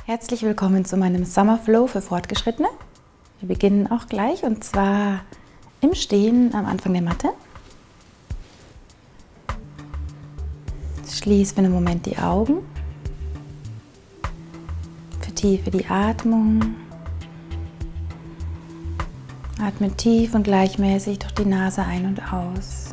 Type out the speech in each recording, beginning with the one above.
Herzlich willkommen zu meinem Summer Flow für Fortgeschrittene. Wir beginnen auch gleich und zwar im Stehen am Anfang der Matte. Schließ für einen Moment die Augen. Vertiefe die Atmung. Atme tief und gleichmäßig durch die Nase ein und aus.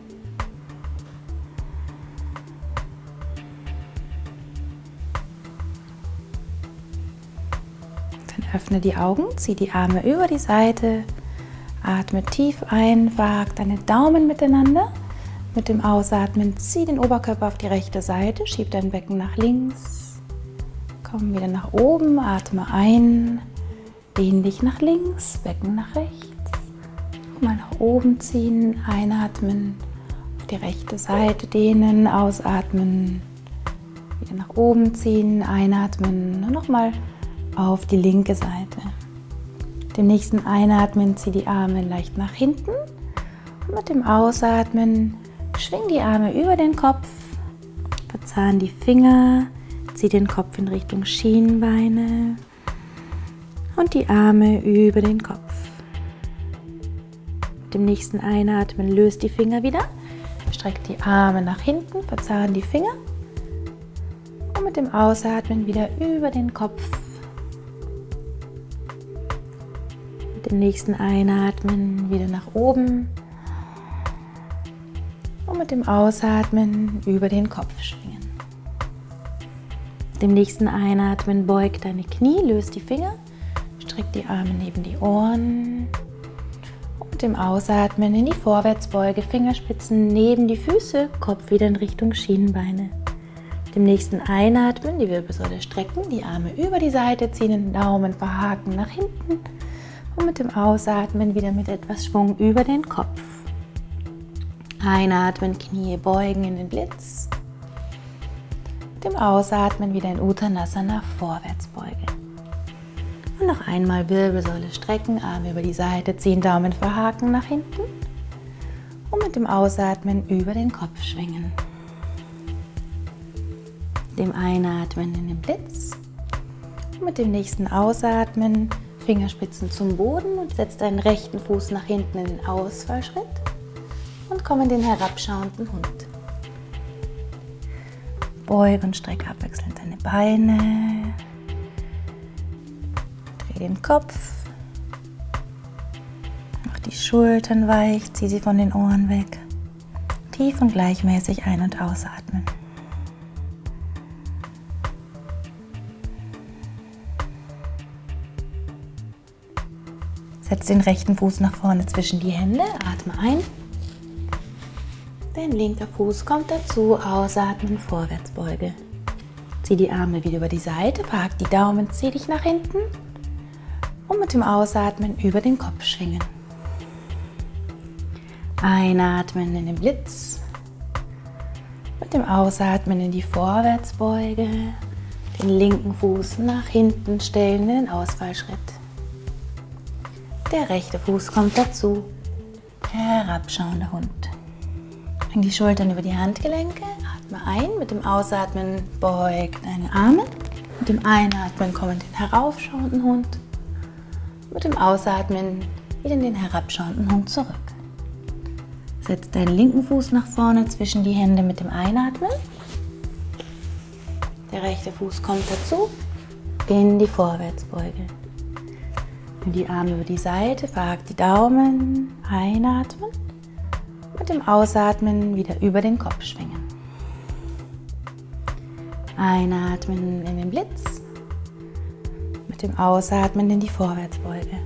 Öffne die Augen, zieh die Arme über die Seite, atme tief ein, verhake deine Daumen miteinander. Mit dem Ausatmen zieh den Oberkörper auf die rechte Seite, schieb dein Becken nach links, komm wieder nach oben, atme ein, dehn dich nach links, Becken nach rechts. Mal nach oben ziehen, einatmen, auf die rechte Seite dehnen, ausatmen, wieder nach oben ziehen, einatmen und nochmal auf die linke Seite. Mit dem nächsten Einatmen zieh die Arme leicht nach hinten und mit dem Ausatmen schwing die Arme über den Kopf, verzahn die Finger, zieh den Kopf in Richtung Schienbeine und die Arme über den Kopf. Mit dem nächsten Einatmen löst die Finger wieder, streck die Arme nach hinten, verzahn die Finger und mit dem Ausatmen wieder über den Kopf. Mit dem nächsten Einatmen wieder nach oben und mit dem Ausatmen über den Kopf schwingen. Mit dem nächsten Einatmen beug deine Knie, löst die Finger, streck die Arme neben die Ohren und mit dem Ausatmen in die Vorwärtsbeuge, Fingerspitzen neben die Füße, Kopf wieder in Richtung Schienbeine. Mit dem nächsten Einatmen die Wirbelsäule strecken, die Arme über die Seite ziehen, den Daumen verhaken nach hinten. Und mit dem Ausatmen wieder mit etwas Schwung über den Kopf. Einatmen, Knie beugen in den Blitz. Mit dem Ausatmen wieder in Uttanasana, Vorwärtsbeuge. Und noch einmal Wirbelsäule strecken, Arme über die Seite ziehen, Daumen verhaken nach hinten. Und mit dem Ausatmen über den Kopf schwingen. Mit dem Einatmen in den Blitz. Und mit dem nächsten Ausatmen Fingerspitzen zum Boden und setz deinen rechten Fuß nach hinten in den Ausfallschritt und komm in den herabschauenden Hund. Beug und streck abwechselnd deine Beine. Dreh den Kopf. Mach die Schultern weich, zieh sie von den Ohren weg. Tief und gleichmäßig ein- und ausatmen. Setz den rechten Fuß nach vorne zwischen die Hände, atme ein. Dein linker Fuß kommt dazu, ausatmen, Vorwärtsbeuge. Zieh die Arme wieder über die Seite, verhake die Daumen, zieh dich nach hinten und mit dem Ausatmen über den Kopf schwingen. Einatmen in den Blitz, mit dem Ausatmen in die Vorwärtsbeuge, den linken Fuß nach hinten stellen in den Ausfallschritt. Der rechte Fuß kommt dazu, herabschauender Hund. Bring die Schultern über die Handgelenke, atme ein, mit dem Ausatmen beug deine Arme, mit dem Einatmen komm in den heraufschauenden Hund, mit dem Ausatmen wieder in den herabschauenden Hund zurück. Setz deinen linken Fuß nach vorne zwischen die Hände mit dem Einatmen, der rechte Fuß kommt dazu, in die Vorwärtsbeuge. Die Arme über die Seite, verhake die Daumen, einatmen, mit dem Ausatmen wieder über den Kopf schwingen. Einatmen in den Blitz, mit dem Ausatmen in die Vorwärtsbeuge.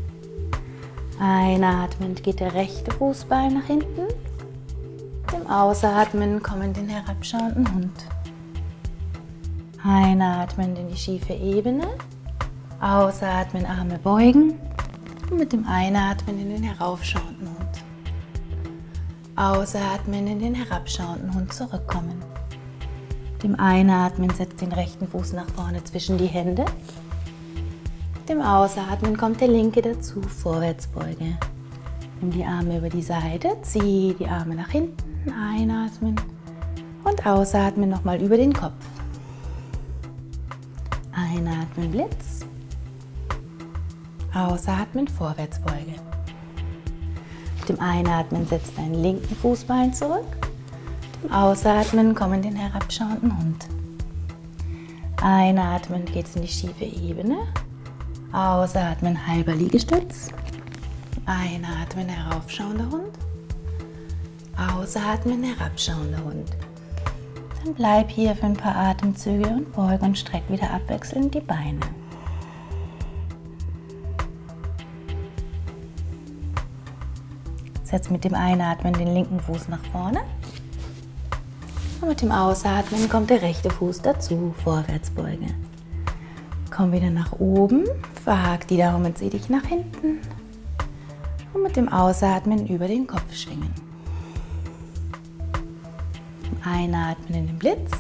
Einatmend geht der rechte Fußball nach hinten, mit dem Ausatmen kommen in den herabschauenden Hund. Einatmen in die schiefe Ebene. Ausatmen, Arme beugen und mit dem Einatmen in den heraufschauenden Hund. Ausatmen in den herabschauenden Hund zurückkommen. Mit dem Einatmen setzt den rechten Fuß nach vorne zwischen die Hände. Mit dem Ausatmen kommt der linke dazu, Vorwärtsbeuge. Nimm die Arme über die Seite, zieh die Arme nach hinten, einatmen und ausatmen nochmal über den Kopf. Einatmen Blitz. Ausatmen Vorwärtsbeuge. Mit dem Einatmen setz deinen linken Fußballen zurück. Mit dem Ausatmen komm in den herabschauenden Hund. Einatmen geht's in die schiefe Ebene. Ausatmen halber Liegestütz. Einatmen heraufschauender Hund. Ausatmen herabschauender Hund. Dann bleib hier für ein paar Atemzüge und beug und streck wieder abwechselnd die Beine. Setz mit dem Einatmen den linken Fuß nach vorne. Und mit dem Ausatmen kommt der rechte Fuß dazu, Vorwärtsbeuge. Komm wieder nach oben, verhak die Daumen, zieh dich nach hinten. Und mit dem Ausatmen über den Kopf schwingen. Einatmen in den Blitz.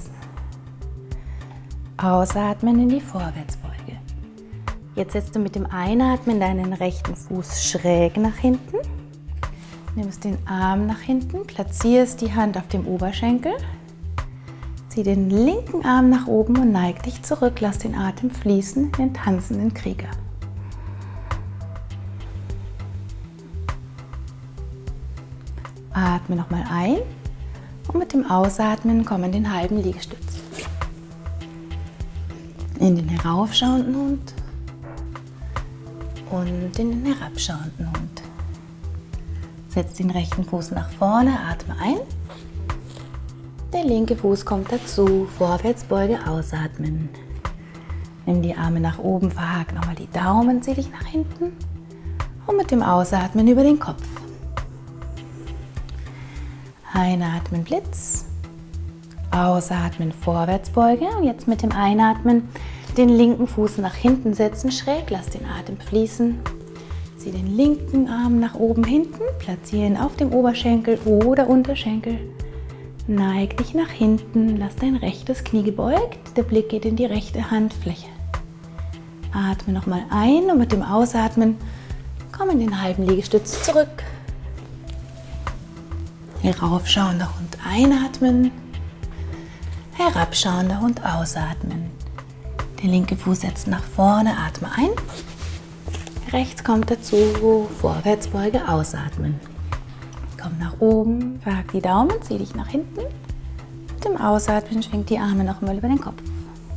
Ausatmen in die Vorwärtsbeuge. Jetzt setzt du mit dem Einatmen deinen rechten Fuß schräg nach hinten. Nimmst den Arm nach hinten, platzierst die Hand auf dem Oberschenkel. Zieh den linken Arm nach oben und neig dich zurück. Lass den Atem fließen in den tanzenden Krieger. Atme nochmal ein und mit dem Ausatmen komm in den halben Liegestütz. In den heraufschauenden Hund und in den herabschauenden Hund. Setz den rechten Fuß nach vorne, atme ein. Der linke Fuß kommt dazu, Vorwärtsbeuge, ausatmen. Nimm die Arme nach oben, verhak nochmal die Daumen, zieh dich nach hinten und mit dem Ausatmen über den Kopf. Einatmen Blitz, ausatmen Vorwärtsbeuge und jetzt mit dem Einatmen den linken Fuß nach hinten setzen, schräg, lass den Atem fließen. Zieh den linken Arm nach oben hinten, platziere ihn auf dem Oberschenkel oder Unterschenkel. Neig dich nach hinten, lass dein rechtes Knie gebeugt, der Blick geht in die rechte Handfläche. Atme nochmal ein und mit dem Ausatmen komm in den halben Liegestütz zurück. Heraufschauender Hund einatmen, herabschauender Hund ausatmen. Der linke Fuß setzt nach vorne, atme ein. Rechts kommt dazu, Vorwärtsbeuge, ausatmen. Komm nach oben, verhak die Daumen, zieh dich nach hinten. Mit dem Ausatmen schwingt die Arme nochmal über den Kopf.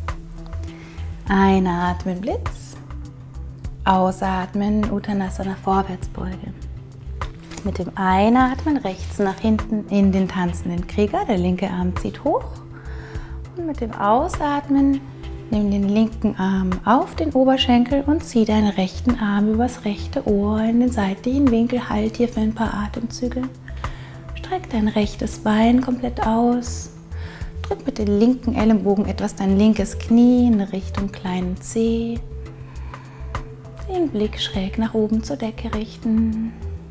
Einatmen Blitz, ausatmen Uttanasana Vorwärtsbeuge. Mit dem Einatmen rechts nach hinten in den tanzenden Krieger, der linke Arm zieht hoch. Und mit dem Ausatmen nimm den linken Arm auf den Oberschenkel und zieh deinen rechten Arm übers rechte Ohr in den seitlichen Winkel. Halt hier für ein paar Atemzüge. Streck dein rechtes Bein komplett aus. Drück mit den linken Ellenbogen etwas dein linkes Knie in Richtung kleinen Zeh. Den Blick schräg nach oben zur Decke richten.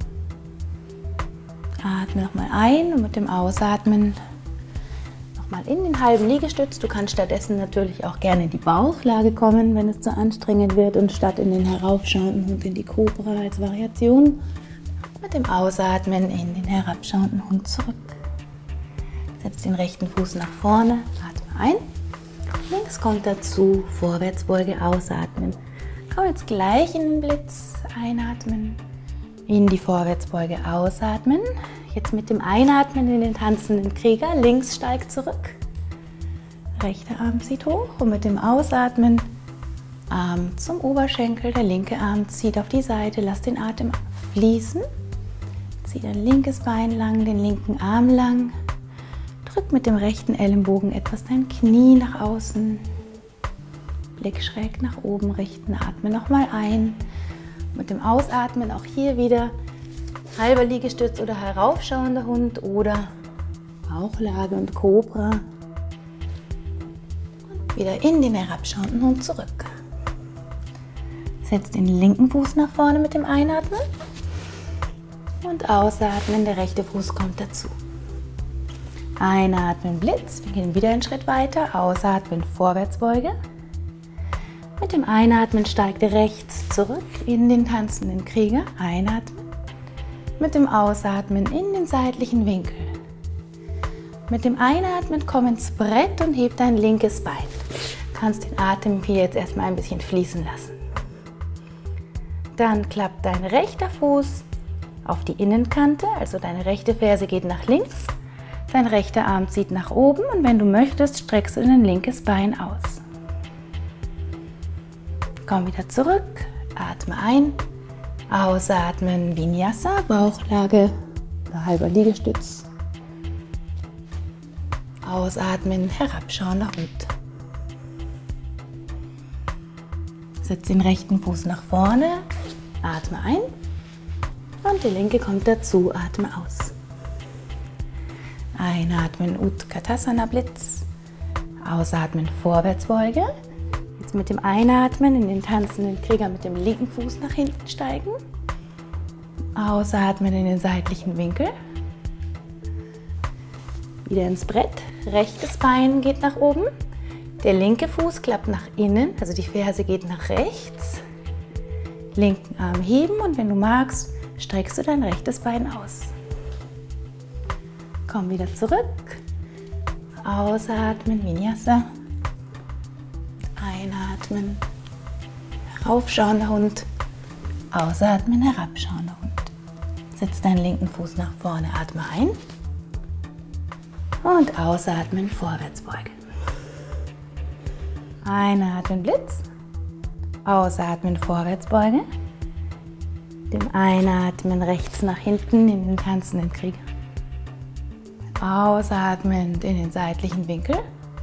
Atme nochmal ein und mit dem Ausatmen mal in den halben Liegestütz. Du kannst stattdessen natürlich auch gerne in die Bauchlage kommen, wenn es zu anstrengend wird, und statt in den heraufschauenden Hund in die Kobra als Variation. Mit dem Ausatmen in den herabschauenden Hund zurück. Setz den rechten Fuß nach vorne, atme ein. Links kommt dazu, Vorwärtsbeuge, ausatmen. Komm jetzt gleich in den Blitz, einatmen, in die Vorwärtsbeuge, ausatmen. Jetzt mit dem Einatmen in den tanzenden Krieger, links steigt zurück, rechter Arm zieht hoch und mit dem Ausatmen Arm zum Oberschenkel, der linke Arm zieht auf die Seite, lass den Atem fließen, zieh dein linkes Bein lang, den linken Arm lang, drück mit dem rechten Ellenbogen etwas dein Knie nach außen, Blick schräg nach oben richten, atme nochmal ein, mit dem Ausatmen auch hier wieder halber Liegestütz oder heraufschauender Hund oder Bauchlage und Kobra. Und wieder in den herabschauenden Hund zurück. Setz den linken Fuß nach vorne mit dem Einatmen und Ausatmen, der rechte Fuß kommt dazu. Einatmen Blitz, wir gehen wieder einen Schritt weiter, ausatmen Vorwärtsbeuge. Mit dem Einatmen steigt rechts zurück in den tanzenden Krieger, einatmen. Mit dem Ausatmen in den seitlichen Winkel. Mit dem Einatmen komm ins Brett und heb dein linkes Bein. kannst den Atem hier jetzt erstmal ein bisschen fließen lassen. Dann klappt dein rechter Fuß auf die Innenkante, also deine rechte Ferse geht nach links, dein rechter Arm zieht nach oben und wenn du möchtest, streckst du dein linkes Bein aus. Komm wieder zurück, atme ein, ausatmen, Vinyasa, Bauchlage oder halber Liegestütz. Ausatmen, herabschauender Hund. Setz den rechten Fuß nach vorne, atme ein und der linke kommt dazu, atme aus. Einatmen, Utkatasana Blitz, ausatmen, Vorwärtsbeuge. Jetzt mit dem Einatmen in den tanzenden Krieger mit dem linken Fuß nach hinten steigen. Ausatmen in den seitlichen Winkel. Wieder ins Brett, rechtes Bein geht nach oben. Der linke Fuß klappt nach innen, also die Ferse geht nach rechts. Linken Arm heben und wenn du magst, streckst du dein rechtes Bein aus. Komm wieder zurück. Ausatmen, Vinyasa. Einatmen, heraufschauender Hund. Ausatmen, herabschauender Hund. Setz deinen linken Fuß nach vorne, atme ein. Und ausatmen, Vorwärtsbeuge. Einatmen, Blitz. Ausatmen, Vorwärtsbeuge. Dem Einatmen rechts nach hinten in den tanzenden Krieger. Ausatmend in den seitlichen Winkel.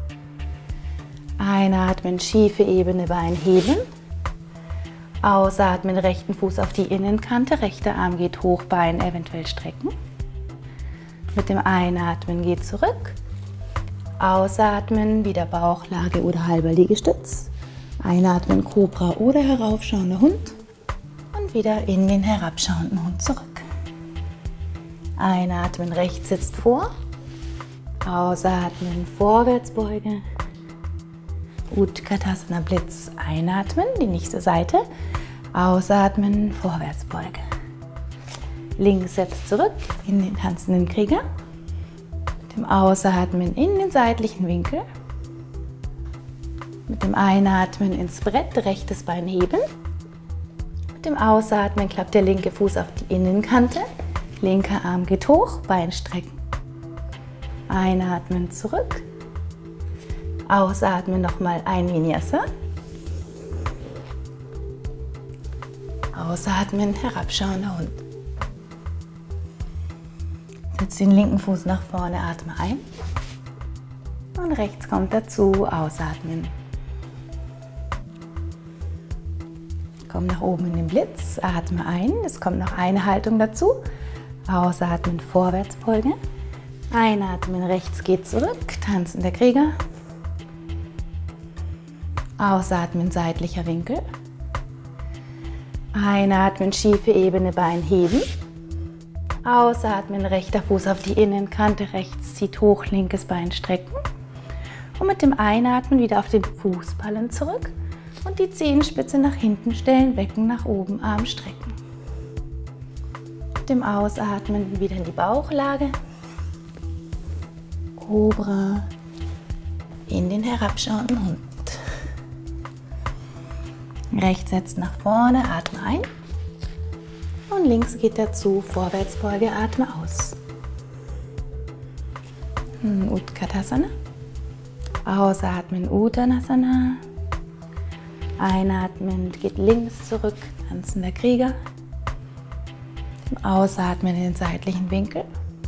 Einatmen, schiefe Ebene, Bein heben. Ausatmen, rechten Fuß auf die Innenkante, rechter Arm geht hoch, Bein eventuell strecken. Mit dem Einatmen geht zurück. Ausatmen, wieder Bauchlage oder halber Liegestütz. Einatmen, Kobra oder heraufschauender Hund. Und wieder in den herabschauenden Hund zurück. Einatmen, rechts sitzt vor. Ausatmen, Vorwärtsbeuge. Utkatasana Blitz, einatmen, die nächste Seite. Ausatmen, Vorwärtsbeuge. Links setzt zurück in den tanzenden Krieger. Mit dem Ausatmen in den seitlichen Winkel. Mit dem Einatmen ins Brett, rechtes Bein heben. Mit dem Ausatmen klappt der linke Fuß auf die Innenkante. Linker Arm geht hoch, Bein strecken. Einatmen zurück. Ausatmen nochmal ein Vinyasa. Ausatmen, herabschauender Hund. Setz den linken Fuß nach vorne, atme ein. Und rechts kommt dazu, ausatmen. Komm nach oben in den Blitz, atme ein. Es kommt noch eine Haltung dazu. Ausatmen, Vorwärtsbeuge. Einatmen, rechts geht zurück, tanzender Krieger. Ausatmen, seitlicher Winkel. Einatmen, schiefe Ebene, Bein heben. Ausatmen, rechter Fuß auf die Innenkante, rechts zieht hoch, linkes Bein strecken. Und mit dem Einatmen wieder auf den Fußballen zurück und die Zehenspitze nach hinten stellen, Becken nach oben, Arm strecken. Mit dem Ausatmen wieder in die Bauchlage. Kobra in den herabschauenden Hund. Rechts setzt nach vorne, atme ein. Und links geht dazu, Vorwärtsbeuge, atme aus. Utkatasana. Ausatmen, Uttanasana. Einatmend geht links zurück, tanzender Krieger. Dem Ausatmen in den seitlichen Winkel.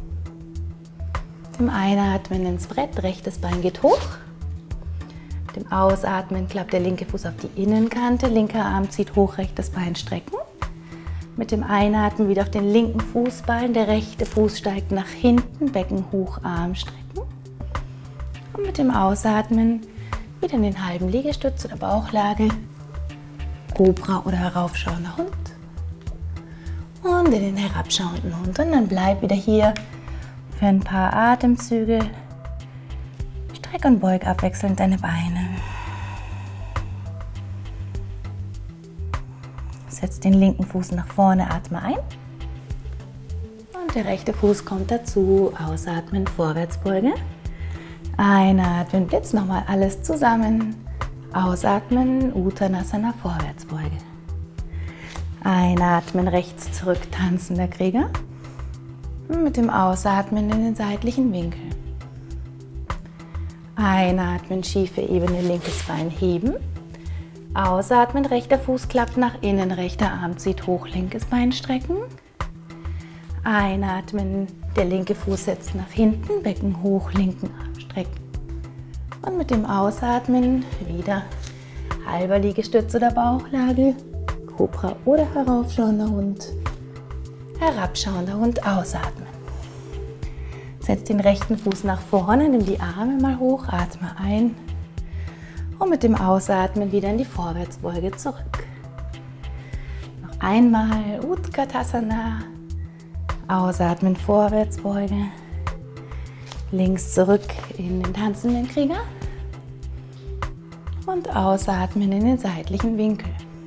Dem Einatmen ins Brett, rechtes Bein geht hoch. Mit dem Ausatmen klappt der linke Fuß auf die Innenkante, linker Arm zieht hoch, rechtes Bein strecken. Mit dem Einatmen wieder auf den linken Fußballen, der rechte Fuß steigt nach hinten, Becken hoch, Arm strecken. Und mit dem Ausatmen wieder in den halben Liegestütz oder Bauchlage, Kobra oder heraufschauender Hund. Und in den herabschauenden Hund. Und dann bleib wieder hier für ein paar Atemzüge. Streck und beug abwechselnd deine Beine. Setz den linken Fuß nach vorne, atme ein. Und der rechte Fuß kommt dazu. Ausatmen, Vorwärtsbeuge. Einatmen, Blitz, nochmal alles zusammen. Ausatmen, Uttanasana, Vorwärtsbeuge. Einatmen, rechts zurück, tanzender Krieger. Mit dem Ausatmen in den seitlichen Winkel. Einatmen, schiefe Ebene, linkes Bein heben. Ausatmen, rechter Fuß klappt nach innen, rechter Arm zieht hoch, linkes Bein strecken. Einatmen, der linke Fuß setzt nach hinten, Becken hoch, linken Arm strecken. Und mit dem Ausatmen wieder halber Liegestütz oder Bauchlage, Kobra oder heraufschauender Hund, herabschauender Hund, ausatmen. Setz den rechten Fuß nach vorne, nimm die Arme mal hoch, atme ein und mit dem Ausatmen wieder in die Vorwärtsbeuge zurück. Noch einmal Utkatasana, ausatmen, Vorwärtsbeuge, links zurück in den tanzenden Krieger und ausatmen in den seitlichen Winkel.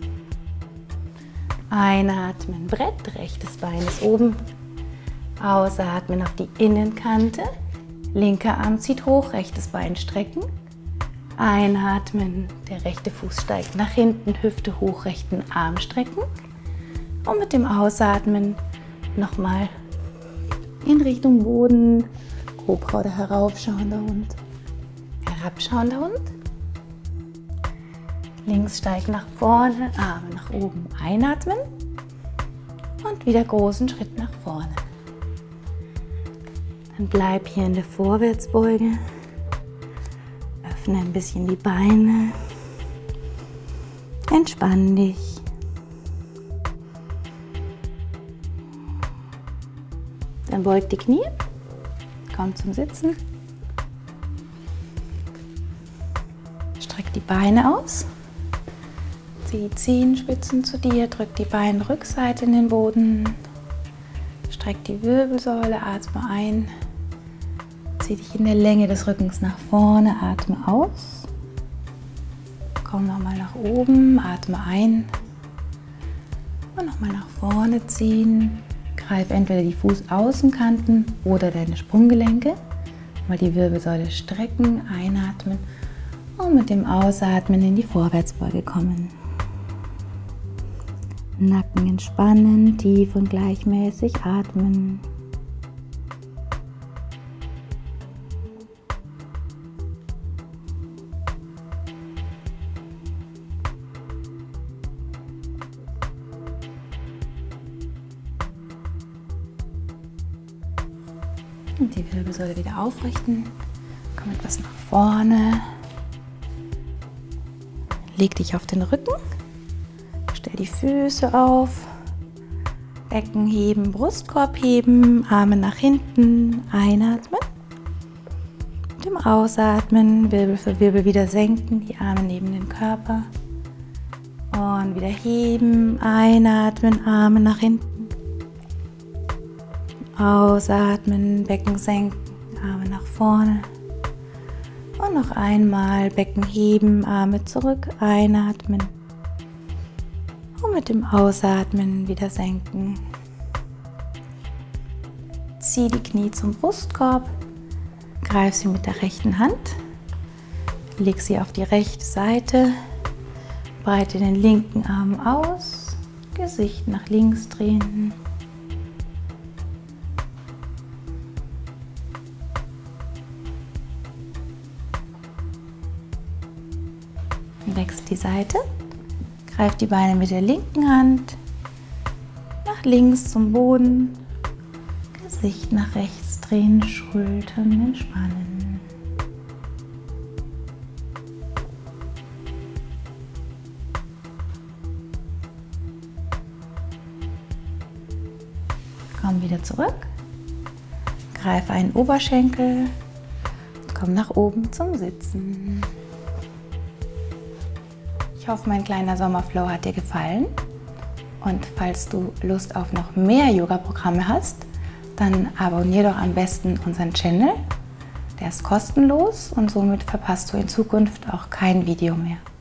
Einatmen, Brett, rechtes Bein ist oben. Ausatmen auf die Innenkante. Linker Arm zieht hoch, rechtes Bein strecken. Einatmen, der rechte Fuß steigt nach hinten, Hüfte hoch, rechten Arm strecken. Und mit dem Ausatmen nochmal in Richtung Boden, Kobra oder heraufschauender Hund, herabschauender Hund. Links steigt nach vorne, Arme nach oben, einatmen und wieder großen Schritt nach vorne. Dann bleib hier in der Vorwärtsbeuge, öffne ein bisschen die Beine, entspann dich. Dann beug die Knie, komm zum Sitzen, streck die Beine aus. Die Zehenspitzen zu dir, drück die Beinrückseite in den Boden, streck die Wirbelsäule, atme ein, zieh dich in der Länge des Rückens nach vorne, atme aus, komm nochmal nach oben, atme ein und nochmal nach vorne ziehen, greif entweder die Fußaußenkanten oder deine Sprunggelenke, mal die Wirbelsäule strecken, einatmen und mit dem Ausatmen in die Vorwärtsbeuge kommen. Nacken entspannen, tief und gleichmäßig atmen. Und die Wirbelsäule wieder aufrichten. Komm etwas nach vorne. Leg dich auf den Rücken. Stell die Füße auf, Becken heben, Brustkorb heben, Arme nach hinten, einatmen. Mit dem Ausatmen, Wirbel für Wirbel wieder senken, die Arme neben den Körper. Und wieder heben, einatmen, Arme nach hinten. Ausatmen, Becken senken, Arme nach vorne. Und noch einmal Becken heben, Arme zurück, einatmen. Und mit dem Ausatmen wieder senken. Zieh die Knie zum Brustkorb, greif sie mit der rechten Hand, leg sie auf die rechte Seite, breite den linken Arm aus, Gesicht nach links drehen. Wechsel die Seite. Greif die Beine mit der linken Hand nach links zum Boden, Gesicht nach rechts drehen, Schultern entspannen. Komm wieder zurück, greif einen Oberschenkel und komm nach oben zum Sitzen. Ich hoffe, mein kleiner Sommerflow hat dir gefallen und falls du Lust auf noch mehr Yoga-Programme hast, dann abonniere doch am besten unseren Channel. Der ist kostenlos und somit verpasst du in Zukunft auch kein Video mehr.